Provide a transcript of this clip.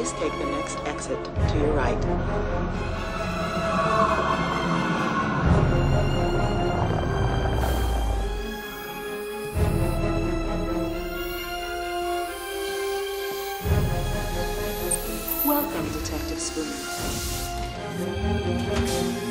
Please take the next exit to your right. Welcome, Detective Spooner.